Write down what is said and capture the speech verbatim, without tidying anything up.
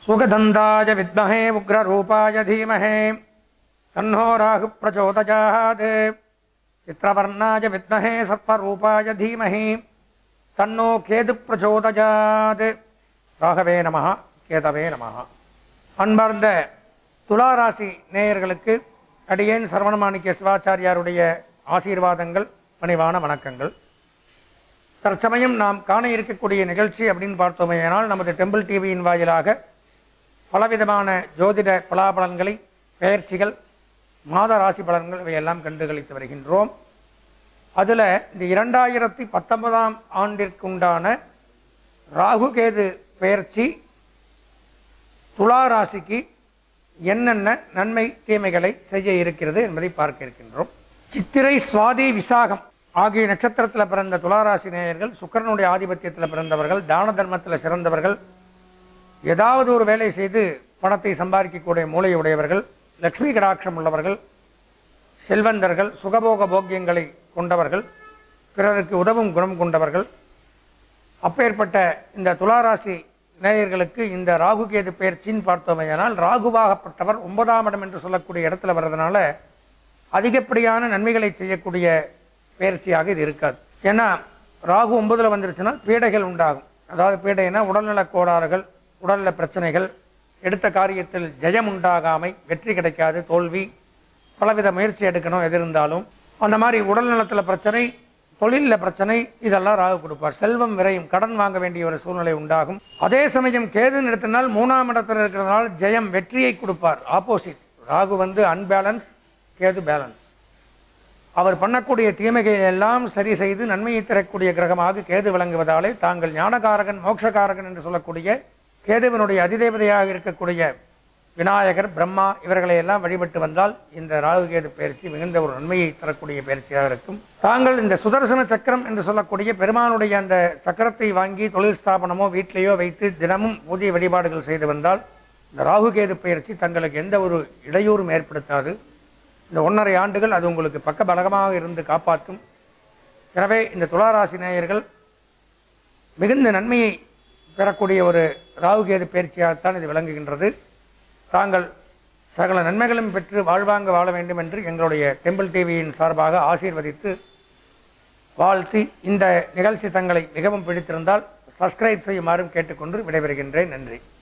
सुगंधाय विद्महे उग्ररूपाय धीमहि तन्नो राहुः प्रचोदयात् चित्रवर्णाय विद्महे सत्वरूपाय धीमहि तन्नो केतुः प्रचोदयात् राघवे नमः केतवे नमः அன்பார்ந்த துலா ராசி நேயர்களுக்கு அடியேன் சரவணமாணிக்க சிவாச்சாரியாருடைய ஆசீர்வாதங்கள் பணிவான வணக்கங்கள். தற்சமயம் நாம் காண இருக்கக்கூடிய நிகழ்ச்சி அப்படின்னு பார்த்தோமேயானால் நமது டெம்பிள் டிவியின் வாயிலாக பலவிதமான ஜோதிட பலாபலன்களை, பெயர்ச்சிகள், மாத ராசி பலன்கள் இவையெல்லாம் கண்டுகளித்து வருகின்றோம். அதில் இந்த இரண்டாயிரத்தி பத்தொன்பதாம் ஆண்டிற்குண்டான ராகு கேது பெயர்ச்சி துலா ராசிக்கு என்னென்ன நன்மை தீமைகளை செய்ய இருக்கிறது என்பதை பார்க்க இருக்கின்றோம். சித்திரை, சுவாதி, விசாகம் ஆகிய நட்சத்திரத்தில் பிறந்த துளாராசி நேயர்கள், சுக்கிரனுடைய ஆதிபத்தியத்தில் பிறந்தவர்கள், தான தர்மத்தில் சிறந்தவர்கள், ஏதாவது ஒரு வேலை செய்து பணத்தை சம்பாதிக்கக்கூடிய மூளையுடையவர்கள், லக்ஷ்மி கடாட்சம் உள்ளவர்கள், செல்வந்தர்கள், சுகபோக போக்கியங்களை கொண்டவர்கள், பிறருக்கு உதவும் குணம் கொண்டவர்கள், அப்பேற்பட்ட இந்த துளாராசி நேயர்களுக்கு இந்த ராகு கேது பெயர்ச்சின்னு பார்த்தோமையானால் ராகுவாகப்பட்டவர் ஒன்பதாம் இடம் என்று சொல்லக்கூடிய இடத்துல வர்றதுனால அதிகப்படியான நன்மைகளை செய்யக்கூடிய பெயர்ச்சியாக இது இருக்காது. ஏன்னா ராகு ஒன்பதுல வந்துருச்சுன்னா பீடைகள் உண்டாகும். அதாவது பீடைனா உடல்நல கோளாறுகள், உடல்நல பிரச்சனைகள், எடுத்த காரியத்தில் ஜெயம் உண்டாகாமை, வெற்றி கிடைக்காது, தோல்வி, பலவித முயற்சி எடுக்கணும் எது இருந்தாலும் அந்த மாதிரி உடல் நலத்தில் பிரச்சனை, தொழிலில் பிரச்சனை, இதெல்லாம் ராகு கொடுப்பார். செல்வம் விரையும், கடன் வாங்க வேண்டிய ஒரு சூழ்நிலை உண்டாகும். அதே சமயம் கேதுன்னு எடுத்தனால் மூணாம் இடத்தில் இருக்கிறதுனால ஜெயம், வெற்றியை கொடுப்பார். ஆப்போசிட், ராகு வந்து அன்பேலன்ஸ், கேது பேலன்ஸ். அவர் பண்ணக்கூடிய தீமைகளை எல்லாம் சரி செய்து நன்மையை தரக்கூடிய கிரகமாக கேது விளங்குவதாலே தாங்கள் ஞானகாரகன், மோட்சகாரகன் என்று சொல்லக்கூடிய கேதுவனுடைய அதிதேவதையாக இருக்கக்கூடிய விநாயகர், பிரம்மா இவர்களை எல்லாம் வழிபட்டு வந்தால் இந்த ராகு கேது பயிற்சி மிகுந்த ஒரு நன்மையை தரக்கூடிய பயிற்சியாக இருக்கும். தாங்கள் இந்த சுதர்சன சக்கரம் என்று சொல்லக்கூடிய பெருமானுடைய அந்த சக்கரத்தை வாங்கி தொழில் ஸ்தாபனமோ வீட்டிலேயோ வைத்து தினமும் பூஜை வழிபாடுகள் செய்து வந்தால் இந்த ராகு கேது பயிற்சி தங்களுக்கு எந்த ஒரு இடையூறும் ஏற்படுத்தாது. இந்த ஒன்றரை ஆண்டுகள் அது உங்களுக்கு பக்க பலகமாக இருந்து காப்பாற்றும். எனவே இந்த துளாராசி நேயர்கள் மிகுந்த நன்மையை பெறக்கூடிய ஒரு ராகு கேது பயிற்சியாகத்தான் இது விளங்குகின்றது. தாங்கள் சகல நன்மைகளும் பெற்று வாழ்வாங்க வாழ வேண்டும் என்று எங்களுடைய டெம்பிள் டிவியின் சார்பாக ஆசீர்வதித்து வாழ்த்தி, இந்த நிகழ்ச்சி தங்களை மிகவும் பிடித்திருந்தால் சப்ஸ்கிரைப் செய்யுமாறும் கேட்டுக்கொண்டு விடைபெறுகின்றேன். நன்றி.